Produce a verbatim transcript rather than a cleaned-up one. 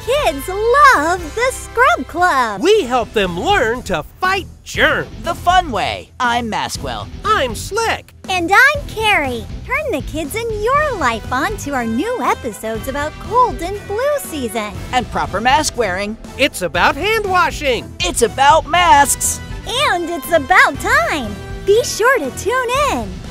kids love the Scrub Club. We help them learn to fight germs. The fun way. I'm Maskwell. I'm Slick. And I'm Carrie. Turn the kids in your life on to our new episodes about cold and flu season. And proper mask wearing. It's about hand washing. It's about masks. And it's about time. Be sure to tune in.